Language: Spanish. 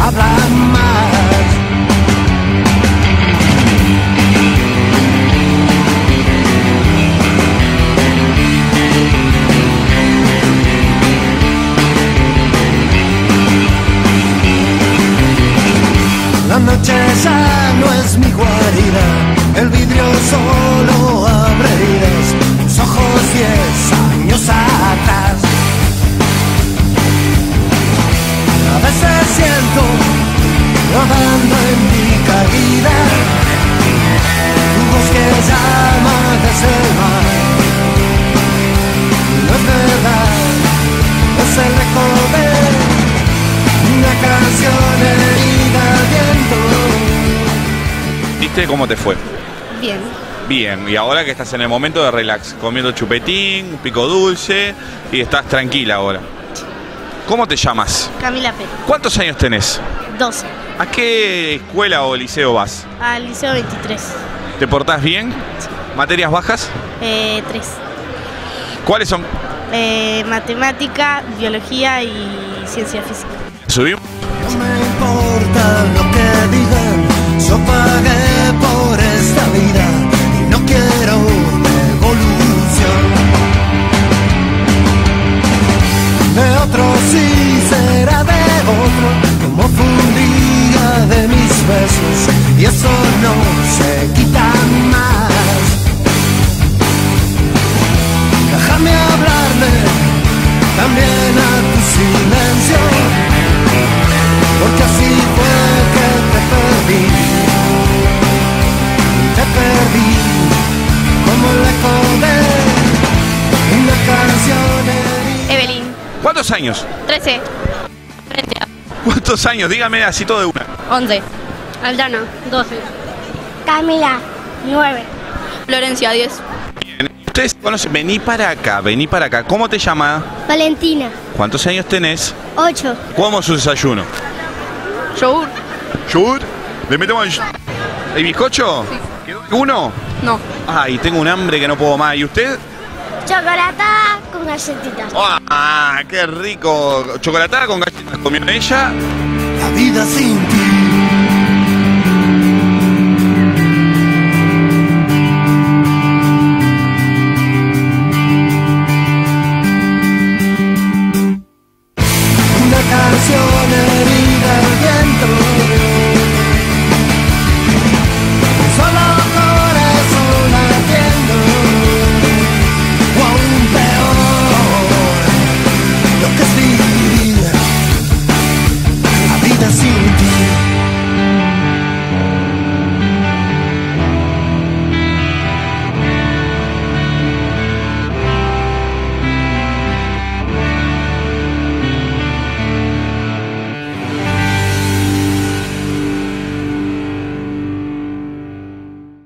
hablan más. La noche ya no es mi guarida, el vidrio solo abre heridas, tus ojos 10 años atrás. A veces siento rodando en mi caída, tu voz que llama desde el mar. No es verdad, es el eco de una canción herida al viento. ¿Viste cómo te fue? Bien. Bien, y ahora que estás en el momento de relax, comiendo chupetín, pico dulce, y estás tranquila ahora. ¿Cómo te llamas? Camila Pérez. ¿Cuántos años tenés? 12. ¿A qué escuela o liceo vas? Al liceo 23. ¿Te portás bien? ¿Materias bajas? 3. ¿Cuáles son? Matemática, biología y ciencia física. ¿Subimos? No me importa lo que digan, yo pagué por esta vida y no quiero evolución. De otro sí será de otro, como fue un día de mis besos, y eso no se quita más. Déjame hablarle también a tu silencio, porque así fue que te perdí, como el eco de una canción herida. Evelyn, ¿Cuántos años? 13. Frente a ¿Cuántos años? Dígame así todo de una. 11. Aldana, 12. Camila, 9. Florencia, 10. Bien. Ustedes conocen, vení para acá. ¿Cómo te llamas? Valentina, ¿Cuántos años tenés? 8. ¿Cómo es su desayuno? Yogur. ¿Yogur? ¿Le metemos el bizcocho? Sí. ¿Quedó alguno? No. Ay, tengo un hambre que no puedo más. ¿Y usted? Chocolatada con galletitas. ¡Ah, qué rico! Chocolatada con galletas. ¿Comió ella? La vida sin ti